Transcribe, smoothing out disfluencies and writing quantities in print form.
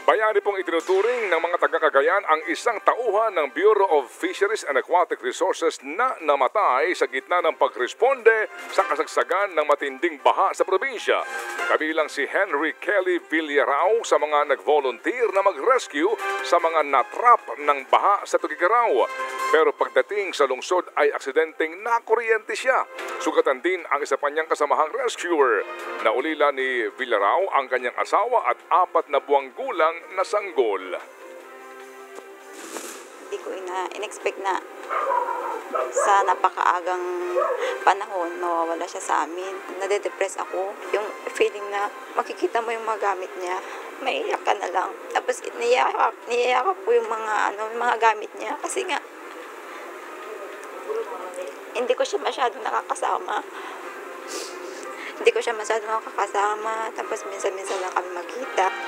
Bayani pong itinuturing ng mga taga-Cagayan ang isang tauhan ng Bureau of Fisheries and Aquatic Resources na namatay sa gitna ng pagresponde sa kasagsagan ng matinding baha sa probinsya. Kabilang si Henry Kelly Villarao sa mga nag-volunteer na mag-rescue sa mga natrap ng baha sa Tugigaraw. Pero pagdating sa lungsod ay aksidenteng nakuryente siya. Sugatan din ang isa pa niyang kasamahang rescuer. Naulila ni Villarao ang kanyang asawa at 4 na buwang gulang na sanggol. Hindi ko in-expect na sa napakaagang panahon mawawala siya sa amin. Nade-depress ako. Yung feeling na makikita mo yung mga gamit niya, maiiyak ka na lang. Tapos niyayakap po yung mga gamit niya kasi nga hindi ko siya masyadong nakakasama. Tapos minsan-minsan lang kami magkita.